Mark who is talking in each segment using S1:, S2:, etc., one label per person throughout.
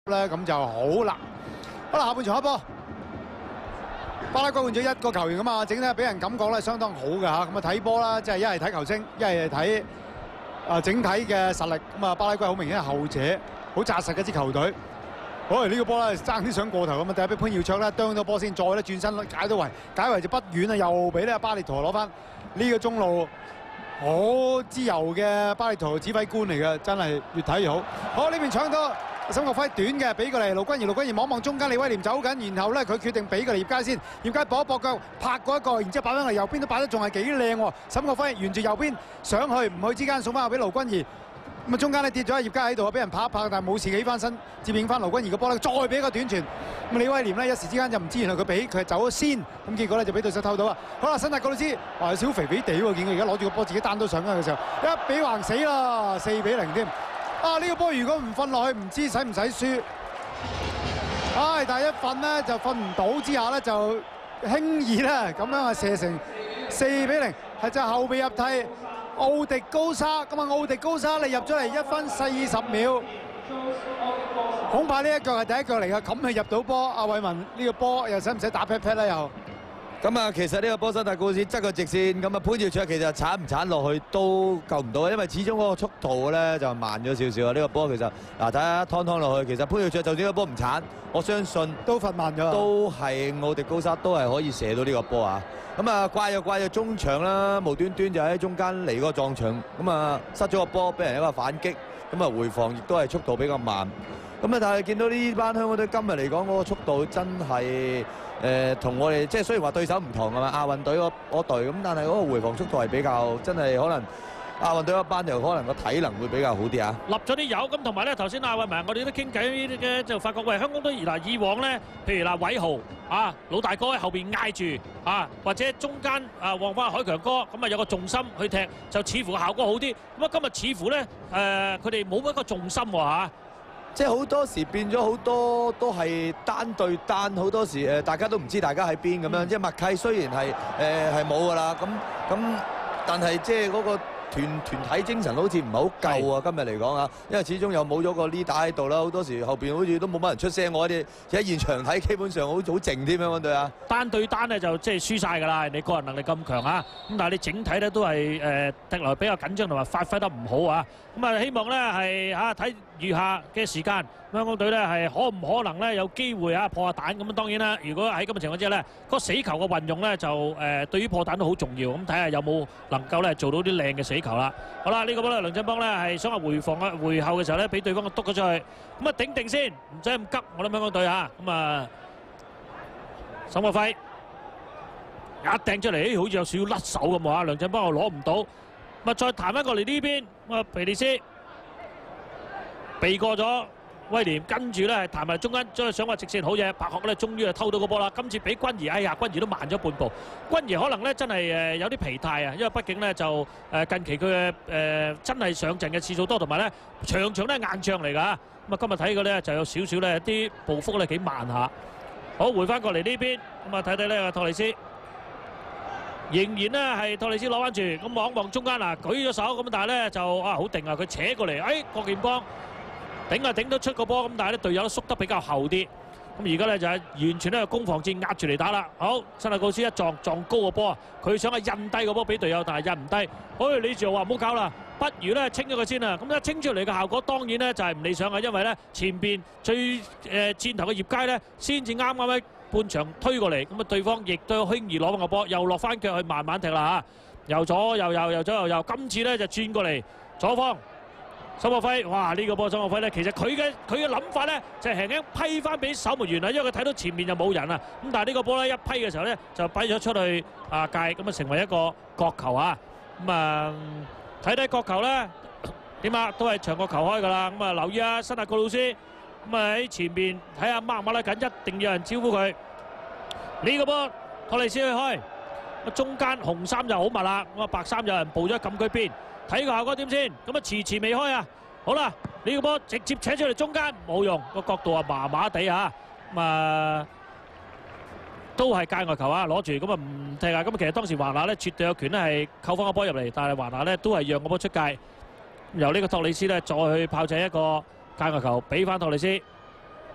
S1: 咧，咁就好啦。好啦，下半場開波，巴拉圭換咗一個球員㗎嘛，整體俾人感覺咧相當好嘅嚇。咁啊睇波啦，即係一係睇球星，一係睇整體嘅實力。咁啊巴拉圭好明顯係後者，好紮實嘅支球隊。好，呢個波咧爭啲想過頭咁啊！第一俾潘耀卓咧啄咗波先，再咧轉身解到圍，解圍就不遠啊！又俾呢巴列陀攞翻呢個中路好自由嘅巴列陀指揮官嚟嘅，真係越睇越好。好，呢邊搶到沈國輝短嘅，俾過嚟盧君儀望望中間李威廉走緊，然後咧佢決定俾過嚟葉佳先，葉佳搏一搏腳拍過一個，然之後擺翻嚟右邊都擺得仲係幾靚喎。沈國輝沿住右邊上去唔去之間送翻後俾盧君儀。咁啊，中間咧跌咗葉佳喺度啊，俾人拍一拍，但係冇事起翻身，接應翻盧君儀個波咧，再俾一個短傳。咁李威廉咧一時之間就唔知原來佢俾佢係走咗先，咁結果咧就俾對手偷到啊！好啦，新達高老師話有少肥肥地喎，見佢而家攞住個波自己單刀上嘅時候，一比橫死啦，4-0添。啊！呢個波如果唔瞓落去，唔知使唔使輸。唉，但係一瞓咧就瞓唔到之下咧就輕易咧咁樣啊射成4-0，係就後備入替。奧迪高沙咁啊！奧迪高沙你入咗嚟1分40秒，恐怕呢一腳係第一腳嚟㗎，咁佢入到波。阿偉文呢個波又使唔使打 pat pat 咧？又
S2: 咁啊，其實呢個波新達高斯側個直線，咁啊潘耀卓其實鏟唔鏟落去都救唔到，因為始終嗰個速度咧就慢咗少少啊。呢個波其實嗱睇下湯落去，其實潘耀卓就算個波唔鏟，我相信
S1: 都罰慢咗，
S2: 都係奧迪高沙都係可以射到呢個波啊。咁啊怪就中場啦，無端端就喺中間嚟嗰個撞牆，咁啊失咗個波，俾人一個反擊，咁啊回防亦都係速度比較慢。咁啊但係見到呢班香港隊今日嚟講嗰個速度真係同我哋即係雖然話對手唔同係嘛，亞運隊嗰隊咁，但係嗰個回防速度係比較真係可能亞運隊嗰班就可能個體能會比較好啲啊！
S3: 立咗啲油咁，同埋咧頭先阿偉文我哋都傾偈嘅，就發覺喂香港隊嗱以往咧，譬如嗱偉豪啊老大哥喺後邊嗌住啊，或者中間啊望翻海強哥咁啊有個重心去踢，就似乎效果好啲。咁啊今日似乎咧佢哋冇乜一個重心喎嚇。
S2: 即係好多時變咗好多都係單對單，好多時大家都唔知大家喺邊咁樣，即係默契雖然係冇㗎啦，咁但係即係嗰個團體精神好似唔係好夠啊！今日嚟講啊，因為始終又冇咗個 leader 喺度啦，好多時後邊好似都冇乜人出聲，我哋喺現場睇基本上好靜添樣對啊！
S3: 單對單咧就即係輸晒㗎啦，人哋個人能力咁強啊，咁但係你整體咧都係踢來比較緊張同埋發揮得唔好啊！咁啊希望咧係睇餘下嘅時間，香港隊咧係可唔可能咧有機會破下蛋咁啊？當然啦，如果喺咁嘅情況之下咧，個死球嘅運用咧就對於破蛋都好重要，咁睇下有冇能夠咧做到啲靚嘅死球啦。好啦，呢個波咧梁振邦咧係想話回防啊，回後嘅時候咧俾對方督咗出去，咁啊頂定先，唔使咁急。我諗香港隊嚇，咁啊沈國輝一掟出嚟，好似有少少甩手咁喎，梁振邦又攞唔到，咁啊再彈翻過嚟呢邊，咁啊皮利斯避過咗威廉，跟住咧彈埋中間，再想話直線好嘢，白鶴咧終於係偷到個波啦。今次俾君怡，哎呀，君怡都慢咗半步。君怡可能咧真係有啲疲態啊，因為畢竟咧就近期佢嘅真係上陣嘅次數多，同埋咧場場都係硬仗嚟㗎。咁啊今日睇佢咧就有少少咧啲步幅咧幾慢下。好，回翻過嚟呢邊，咁啊睇睇呢個托利斯。仍然咧係托利斯攞翻住，咁望望中間嗱，舉咗手咁，但係咧就好定啊！佢扯過嚟，郭建邦頂啊頂得出個波，咁但係咧隊友都縮得比較後啲，咁而家咧就係完全咧攻防戰壓住嚟打啦。好，新亞高斯一撞高個波啊，佢想係印低個波俾隊友，但係印唔低。好，李志豪話唔好搞啦，不如咧清咗佢先啊！咁一清出嚟嘅效果當然咧就係唔理想啊，因為咧前邊最箭頭嘅葉佳咧先至啱喺半場推過嚟，咁啊對方亦都輕易攞翻個波，又落翻腳去慢慢踢啦嚇，右左右右右左右右，今次咧就轉過嚟左方，沈國輝，哇呢個波沈國輝咧，其實佢嘅諗法咧就係輕輕批翻俾守門員啊，因為佢睇到前面就冇人啊，咁但係呢個波咧一批嘅時候咧就批咗出去界，咁啊成為一個角球啊，咁啊睇睇角球咧點啊，都係長角球開㗎啦，咁啊留意啊新亞高老師。咁啊喺前面睇下掹唔掹得緊，一定有人招呼佢。呢個波托利斯去開，中間紅衫就好密啦，咁啊白衫有人步咗禁區邊，睇個效果點先。咁啊遲未開啊，好啦，呢個波直接扯出嚟中間冇用，個角度啊麻麻地嚇，咁啊都係界外球啊，攞住咁啊唔踢啊。咁其實當時華納咧絕對有權咧係扣翻個波入嚟，但係華納咧都係讓個波出界，由呢個托利斯咧再去炮製一個界外球俾翻托利斯，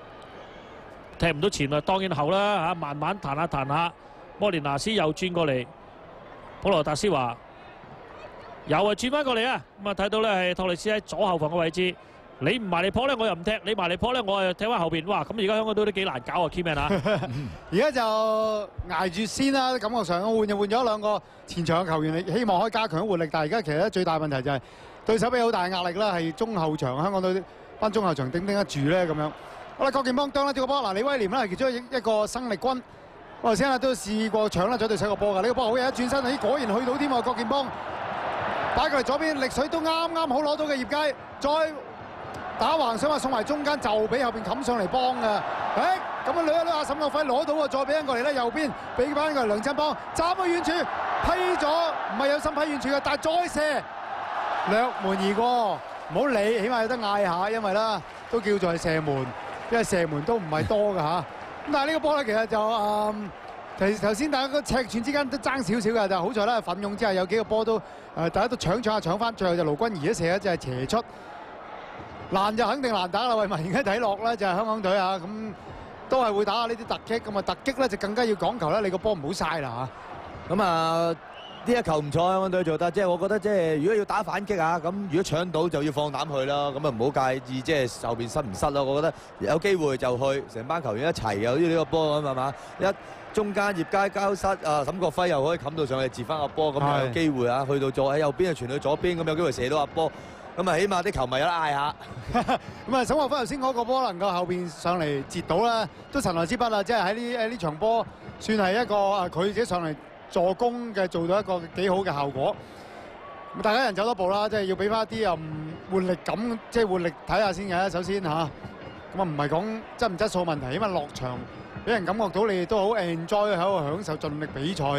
S3: 踢唔到前啊，當然後啦嚇，慢慢彈下彈下。摩連拿斯又轉過嚟，普羅達斯華又係轉翻過嚟啊！咁啊睇到咧係托利斯喺左後防嘅位置。你唔埋嚟撲咧，我又唔踢；你埋嚟撲咧，我又踢翻後邊。哇！咁而家香港隊都幾難搞啊 ，Keyman 啊！
S1: 而家就捱住先啦，感覺上換就換咗兩個前場嘅球員，希望可以加強活力。但係而家其實最大問題就係對手俾好大壓力啦，係中後場香港隊班中後場頂得住咧咁樣。好啦，郭建邦當啦呢個波，嗱李威廉啦係其中一個生力軍。我頭先啊都試過搶啦咗對手個波㗎，呢個波好嘢，一轉身，咦果然去到添喎，郭建邦擺過嚟左邊，力水都啱啱好攞到嘅葉佳，再打橫想話送埋中間，就俾後邊冚上嚟幫㗎。咁樣掠一掠下沈國輝攞到喎，再俾人過嚟咧，右邊俾翻個梁振邦，斬去遠處批咗，唔係有心批遠處嘅，但係再射掠門而過，唔好理，起碼有得嗌下，因為啦都叫做係射門，因為射門都唔係多㗎嚇。咁但係呢個波咧，其實就頭先大家個尺寸之間都爭少少嘅，就好在咧奮勇之下有幾個波都大家都搶下搶翻，最後就盧君儀一射一隻係斜出。難就肯定難打啦，喂！而家睇落咧就係香港隊啊，咁都係會打下呢啲突擊，咁啊突擊咧就更加要講求咧，你個波唔好嘥啦嚇。
S2: 咁啊呢一球唔錯，香港隊做得，即係我覺得即係如果要打反擊啊，咁如果搶到就要放膽去啦，咁啊唔好介意即係後邊失唔失咯。我覺得有機會就去，成班球員一齊嘅，好似呢個波咁係嘛，一中間葉佳交失啊，沈國輝又可以冚到上去截翻個波，咁有機會啊，去到喺右邊啊傳去左邊，咁有機會射到個波。咁啊，起碼啲球迷有得嗌下。
S1: 咁啊，沈國輝頭先嗰個波能夠後邊上嚟截到啦，都神來之筆啦！即係喺呢場波算係一個佢自己上嚟助攻嘅，做到一個幾好嘅效果。咁大家人走多步啦，即係要俾翻一啲活力感，即係活力睇下先嘅。首先嚇，咁啊唔係講質唔質素問題，因為落場俾人感覺到你哋都好 enjoy 喺度享受盡力比賽。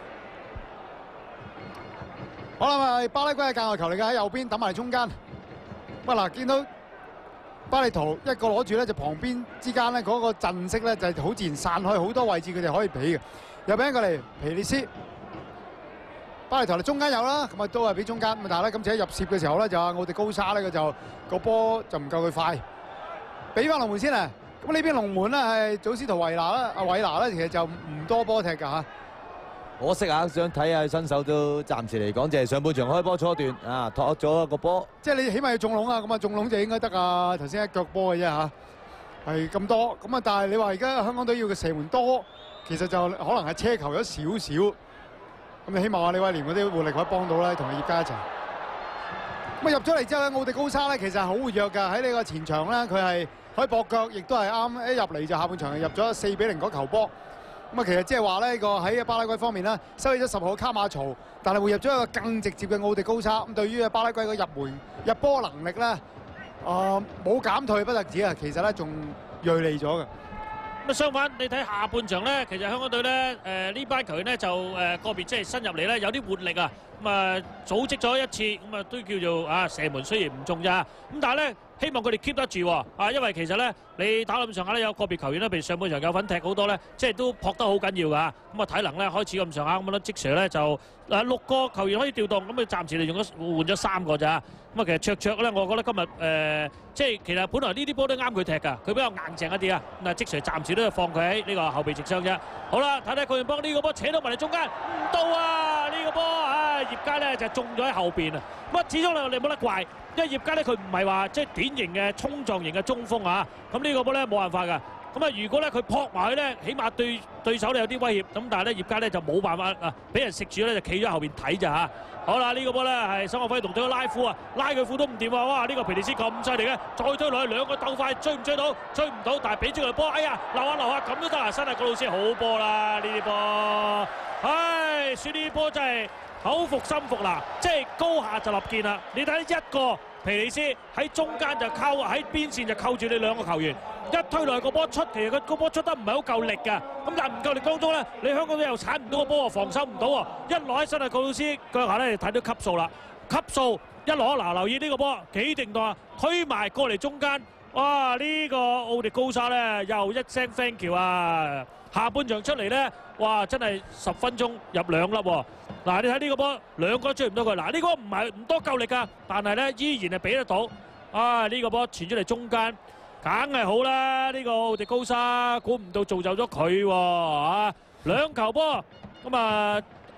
S1: 好啦，咪巴拉圭嘅界外球嚟㗎，喺右邊揼埋中間。喂嗱，見到巴利圖一個攞住咧，就旁邊之間咧嗰個陣式咧就好自然散開好多位置，佢哋可以俾嘅。又俾一個嚟皮列斯，巴利圖嚟中間有啦，咁啊都係俾中間。咁但係咧今次喺入攝嘅時候咧，就奧迪高沙咧佢就個波就唔夠佢快，俾翻龍門先啊！咁呢邊龍門咧係祖斯圖維拿啦，阿維拿咧其實就唔多波踢㗎嚇。
S2: 可惜啊，想睇下新手都暫時嚟講，就係上半場開波初段啊，托咗個波。即係你起碼要中籠啊，咁啊中籠就應該得啊。頭先一腳波嘅啫嚇，係咁多。咁啊，但係你話而家香港隊要嘅射門多，其實就可能係奢求咗少少。咁你希望啊李威廉嗰啲活力可以幫到咧，同佢葉佳一齊。咁啊入咗嚟之後咧，奧迪高沙咧其實係好活躍㗎，喺呢個前場咧佢係可以搏腳，亦都係啱一入嚟就下半場入咗4-0嗰球波。咁啊，其實即係話呢個喺巴拉圭方面呢，收起咗10號卡馬曹，但係會入咗一個更直接嘅奧迪高沙。咁對於巴拉圭個入波能力咧，冇減退不特止啊，其實咧仲鋭利咗嘅。
S3: 咁相反，你睇下半場咧，其實香港隊咧呢班球員咧就個別即係新入嚟咧有啲活力啊。咁啊組織咗一次，咁啊都叫做射門雖然唔中咋，咁但係咧希望佢哋 keep 得住喎，因為其實咧你打咁上下咧有個別球員咧，譬如上半場有份踢好多咧，即係都撲得好緊要㗎。咁啊體能咧開始咁上下咁樣即時咧就6個球員可以調動，咁佢暫時嚟換咗3個咋。咁啊其實卓咧，我覺得今日即係其實本來呢啲波都啱佢踢㗎，佢比較硬淨一啲啊。咁啊即時暫時都係放佢喺呢個後備直雙啫。好啦，睇睇郭建邦呢個波扯到埋嚟中間，唔到啊！呢個波葉佳咧就中咗喺後邊啊！咁始終你冇得怪，因為葉佳咧佢唔係話即係典型嘅衝撞型嘅中鋒啊！咁呢個波咧冇辦法㗎。咁啊，如果咧佢撲埋去咧，起碼對手咧有啲威脅。咁但係咧葉佳咧就冇辦法啊，俾人食住咧就企咗後邊睇咋嚇。好啦，呢個波咧係沈國輝同隊拉褲啊，拉佢褲都唔掂啊！哇，呢個皮利斯咁犀利嘅，再推落去兩個鬥快，追唔追到？追唔到，但係俾咗佢波，哎呀，留下咁都得啊！真係個老師好波啦，呢啲波，唉，輸呢啲波真係口服心服啦，即係高下就立見啦。你睇一個皮利斯喺中間就扣，喺邊線就扣住你兩個球員。一推落去個波出，其實個波出得唔係好夠力㗎。咁但係唔夠力當中咧，你香港隊又鏟唔到個波喎，防守唔到喎。一攞起身啊，告魯斯腳下咧睇到級數啦，級數一攞嗱，留意呢個波幾定當啊，推埋過嚟中間，哇！呢個奧迪高沙咧又一聲 thank you 啊！下半場出嚟咧，哇！真係10分鐘入2粒喎。嗱，你睇呢個波兩個追唔到佢，嗱呢個唔多夠力㗎，但係咧依然係俾得到。啊！呢個波傳出嚟中間。 梗係好啦！呢個奧迪高沙估唔到造就咗佢喎2球波，咁啊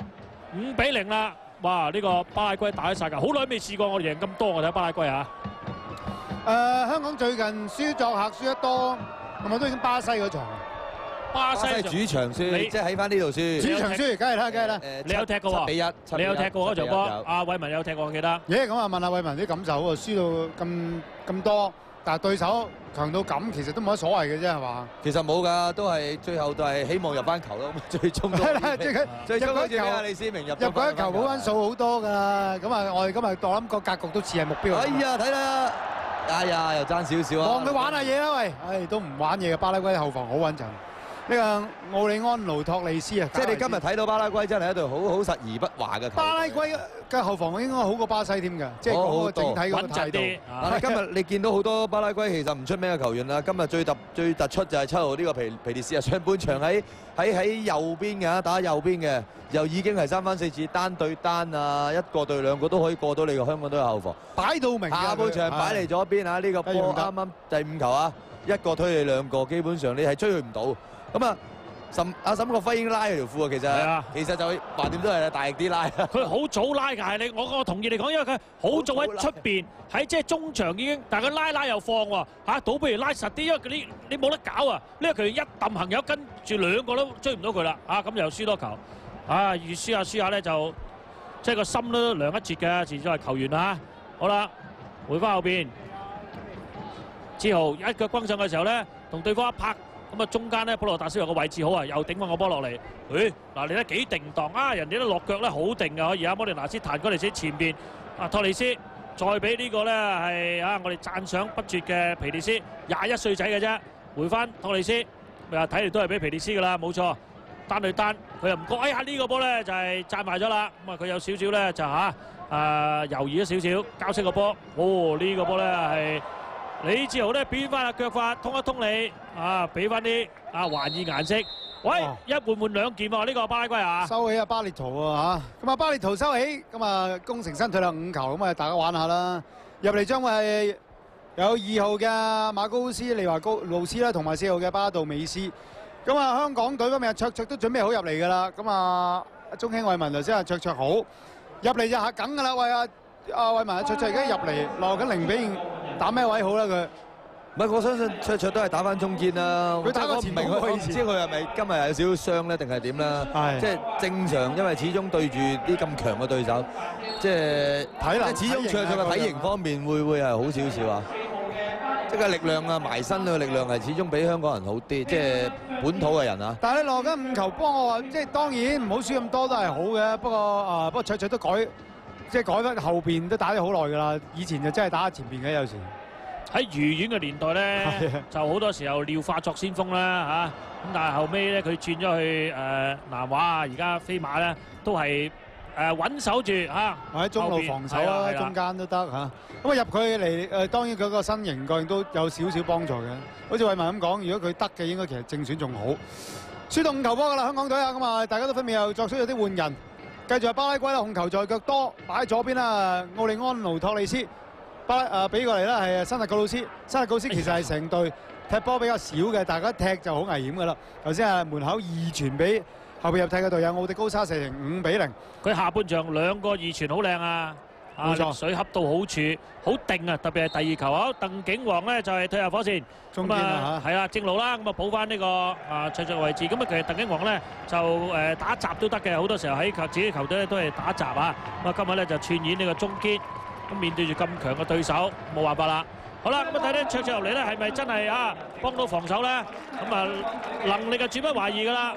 S3: 5-0啦！哇！呢個巴拉圭打起曬㗎，好耐未試過我哋贏咁多，我睇巴拉圭啊！
S1: 香港最近輸作客輸得多，係咪都已經巴西嗰場？
S3: 巴西
S2: 主場輸，即係喺翻呢度輸。
S1: 主場輸，梗係啦，梗係啦。
S3: 你有踢過喎
S2: 7-1，
S3: 你有踢過嗰場波？阿偉文有踢過，我記得。
S1: 咁啊問下偉文啲感受喎，輸到咁多，但係對手強到咁，其實都冇乜所謂嘅啫，係嘛？
S2: 其實冇㗎，都係最後都係希望入翻球咯。最終都最終好似俾阿李思明入
S1: 嗰一球冇分數好多㗎。咁啊，我哋今日我諗個格局都似係目標。
S2: 哎呀，睇啦！哎呀，又爭少少啊！
S1: 望佢玩下嘢啦，喂！都唔玩嘢嘅，巴拉圭後防好穩陣。呢個奧利安奴托利斯啊，
S2: 即係你今日睇到巴拉圭真係一隊好實而不華嘅球隊。
S1: 巴拉圭嘅後防應該好過巴西添㗎，即係嗰個整體嗰個態度。
S2: 但係今日你見到好多巴拉圭其實唔出名嘅球員啦，今日最突出就係7號呢個皮列斯啊，上半場喺右邊嘅打右邊嘅，又已經係3番4次單對單啊，1個對2個都可以過到你個香港隊嘅後防，
S1: 擺到明。
S2: 下半場擺嚟咗邊啊，呢個波啱啱第5球啊，1個推你2個，基本上你係追佢唔到。咁啊，阿沈國輝已經拉佢條褲啊，其實就話點都係大力啲拉。
S3: 佢好早拉㗎，係我同意你講，因為佢好早喺出邊，喺即係中場已經，但係佢拉又放喎倒不如拉實啲，因為你冇得搞啊！呢個佢一揼行友跟住2個都追唔到佢啦，咁又輸多球，越輸下咧就即係個心都涼一截嘅，始終係球員啊！好啦，回翻後邊，志豪一腳轟上嘅時候咧，同對方一拍。咁啊，中間咧，普羅達斯有個位置好啊，又頂翻個波落嚟。嗱，你睇幾定當啊！人哋都落腳咧好定嘅，可以啊。摩連拿斯彈過嚟先前邊，托利斯再俾呢個咧係我哋讚賞不絕嘅皮列斯，21歲仔嘅啫。回翻托利斯，睇嚟都係俾皮列斯㗎啦，冇錯。單對單，佢又唔覺，呢個波咧就係賺埋咗啦。咁啊，佢有少少咧就猶豫咗少少，交出個波。呢個波咧係。李志豪咧變翻腳法，通一通你俾翻啲還以顏色。喂，一換2件喎，呢個巴拉圭
S1: 收起巴列圖啊咁啊巴列圖收起，咁啊攻成身退啦5球，咁啊大家玩下啦。入嚟將會係有2號嘅馬高斯利華高路斯啦，同埋4號嘅巴杜美斯。咁啊香港隊嗰邊卓卓都準備好入嚟㗎啦。咁啊中興偉文頭先卓卓好入嚟就嚇梗㗎啦。喂阿偉文卓卓而家入嚟落緊0-2。打咩位好啦佢？
S2: 唔係，我相信卓卓都係打翻中堅啦。
S1: 佢打個前鋒位置，
S2: 唔知佢係咪今日有少少傷咧，定係點啦？即係正常，因為始終對住啲咁強嘅對手，即係睇啦。始終卓卓嘅體型方面會係好少少啊。即係力量啊，埋身嘅力量係始終比香港人好啲，即係本土嘅人啊。
S1: 但係你落緊5球幫我話，即係當然唔好輸咁多都係好嘅。不過卓卓都改。即係改翻後邊都打咗好耐㗎啦，以前就真係打喺前邊嘅有時。
S3: 喺愉園嘅年代咧，就好多時候廖化作先鋒啦咁但係後尾咧佢轉咗去南華啊，而家飛馬咧都係穩守住
S1: 或者中路防守啦，中間都得咁啊入佢嚟當然佢個身形個都有少少幫助嘅。好似偉文咁講，如果佢得嘅應該其實正選仲好。輸到5球波㗎啦，香港隊咁啊大家都分別又作出咗啲換人。繼續係巴拉圭啦，控球在腳多，擺喺左邊啦。奧利安奴托利斯，俾過嚟啦，係新特告魯斯。新特告魯斯其實係成隊踢波比較少嘅，大家踢就好危險㗎啦。頭先係門口2傳俾後邊入替嘅隊友奧迪高沙射成5-0。
S3: 佢下半場2個2傳好靚啊！冇錯，水恰到好處，好定啊！特別係第2球啊，鄧景煌咧就係退下火線，
S1: 中堅啊
S3: 係啦，正路啦，咁啊補翻呢個卓卓位置。咁啊其實鄧景煌咧就打閘都得嘅，好多時候喺自己球隊咧都係打閘啊。咁啊今日咧就串演呢個中堅，咁面對住咁強嘅對手，冇辦法啦。好啦，咁啊睇睇卓卓入嚟咧係咪真係幫到防守咧？咁啊能力就絕不懷疑㗎啦。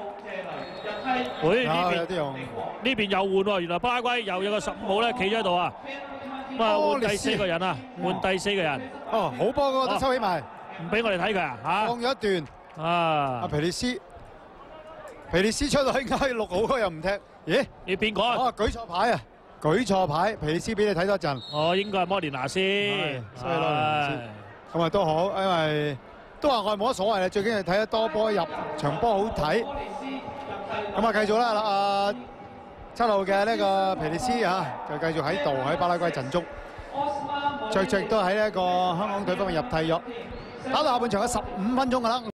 S3: 呢邊又換喎，原來巴拉圭又有個15號咧企咗喺度啊！咁啊換第4個人啊，換第4個人。
S1: 好波嗰個都收起埋，
S3: 唔俾我哋睇佢啊嚇！
S1: 放咗一段阿皮列斯出到去嗌6號嗰又唔踢，咦？
S3: 你邊個啊？
S1: 舉錯牌啊！舉錯牌，皮列斯俾你睇多陣。
S3: 應該係摩連拿斯。
S1: 所以摩連拿斯咁啊都好，因為都話我係冇乜所謂啦，最緊要睇得多波入場波好睇。咁啊，繼續啦，7號嘅呢個皮列斯就繼續喺度喺巴拉圭陣中，卓卓都喺呢一個香港隊方面入替咗。 打到下半場嘅15分鐘㗎啦。